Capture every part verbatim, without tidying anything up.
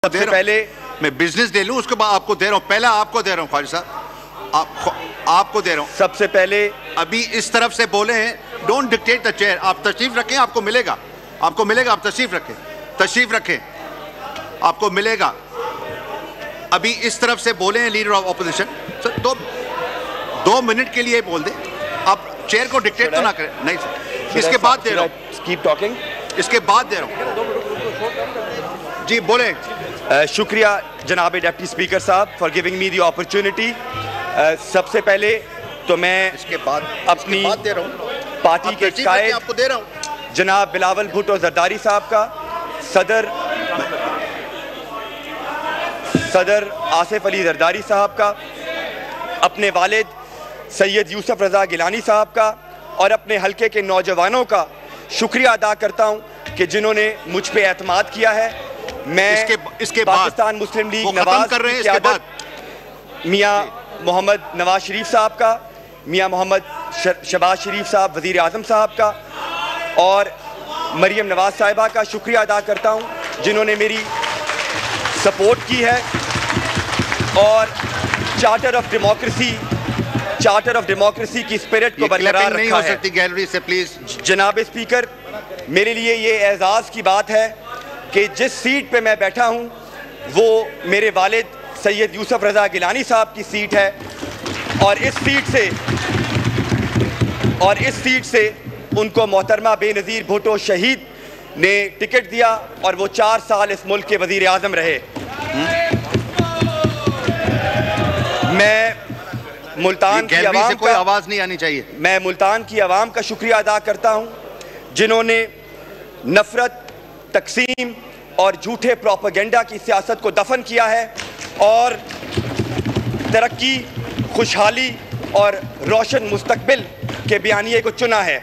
سب سے پہلے میں بزنس لے لوں، اس کے بعد آپ کو دے رہا ہوں، پہلا آپ کو دے رہا ہوں خواجہ صاحب، آپ آپ کو دے رہا ہوں. سب سے پہلے ابھی اس طرف سے بولے ہیں، ڈونٹ ڈکٹیٹ دا چیئر. آپ تشریف رکھیں، آپ کو ملے گا، آپ کو ملے گا. آپ تشریف رکھیں، تشریف رکھیں، آپ کو ملے گا. ابھی اس طرف سے بولے ہیں لیڈر آف اپوزیشن. سر دو دو منٹ کے لیے بول دیں، آپ چیئر کو ڈکٹیٹ تو نہ کریں. نہیں سر، اس کے بعد دے رہا ہوں، کیپ ٹاکنگ اس کے بعد دے رہا ہوں. جی بولیں. شکریہ جناب ڈپٹی اسپیکر صاحب for giving me the opportunity. سب سے پہلے تو میں اس کے بعد اپنی دے رہا ہوں، پارٹی کے قائد آپ کو دے رہا ہوں. جناب بلاول بھٹو زرداری صاحب کا، صدر صدر آصف علی زرداری صاحب کا، اپنے والد سید یوسف رضا گیلانی صاحب کا، اور اپنے حلقے کے نوجوانوں کا شکریہ ادا کرتا ہوں کہ جنہوں نے مجھ پہ اعتماد کیا ہے. میں اس کے اس کے بعد پاکستان مسلم لیگ وہ ختم نواز کر رہے ہیں. کی اس کے بعد قیادت میاں محمد نواز شریف صاحب کا، میاں محمد شہباز شریف صاحب وزیر اعظم صاحب کا، اور مریم نواز صاحبہ کا شکریہ ادا کرتا ہوں جنہوں نے میری سپورٹ کی ہے. اور charter of democracy charter of democracy کی اسپرٹ کو برقرار نہیں رکھا ہو ہے. سکتی گیلری سے پلیز. جناب اسپیکر، میرے لیے یہ اعزاز کی بات ہے کہ جس سیٹ پہ میں بیٹھا ہوں وہ میرے والد سید یوسف رضا گیلانی صاحب کی سیٹ ہے، اور اس سیٹ سے اور اس سیٹ سے ان کو محترمہ بے نظیر بھٹو شہید نے ٹکٹ دیا، اور وہ چار سال اس ملک کے وزیر اعظم رہے. میں ملتان کی عوام سے کوئی کا آواز نہیں آنی چاہیے. میں ملتان کی عوام کا شکریہ ادا کرتا ہوں جنہوں نے نفرت، تقسیم اور جھوٹے پروپیگنڈا کی سیاست کو دفن کیا ہے اور ترقی، خوشحالی اور روشن مستقبل کے بیانیے کو چنا ہے.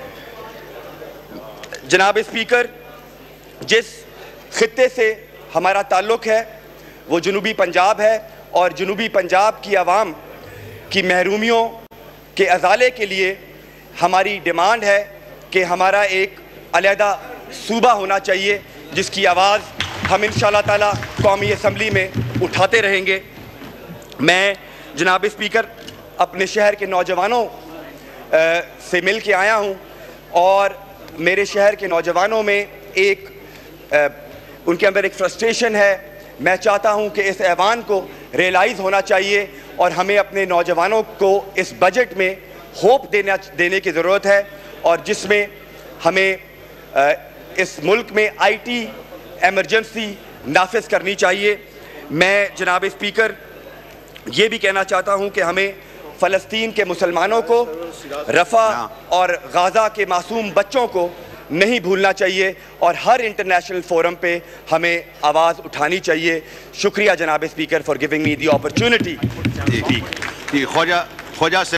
جناب اسپیکر، جس خطے سے ہمارا تعلق ہے وہ جنوبی پنجاب ہے، اور جنوبی پنجاب کی عوام کی محرومیوں کے ازالے کے لیے ہماری ڈیمانڈ ہے کہ ہمارا ایک علیحدہ صوبہ ہونا چاہیے جس کی آواز ہم انشاءاللہ تعالی قومی اسمبلی میں اٹھاتے رہیں گے. میں جناب اسپیکر اپنے شہر کے نوجوانوں سے مل کے آیا ہوں، اور میرے شہر کے نوجوانوں میں ایک ان کے اندر ایک فرسٹریشن ہے. میں چاہتا ہوں کہ اس ایوان کو ریئلائز ہونا چاہیے، اور ہمیں اپنے نوجوانوں کو اس بجٹ میں ہوپ دینا دینے کی ضرورت ہے، اور جس میں ہمیں اس ملک میں آئی ٹی ایمرجنسی نافذ کرنی چاہیے. میں جناب اسپیکر یہ بھی کہنا چاہتا ہوں کہ ہمیں فلسطین کے مسلمانوں کو، رفح اور غازہ کے معصوم بچوں کو نہیں بھولنا چاہیے، اور ہر انٹرنیشنل فورم پہ ہمیں آواز اٹھانی چاہیے. شکریہ جناب speaker for giving me the opportunity. جی خواجہ خواجہ سے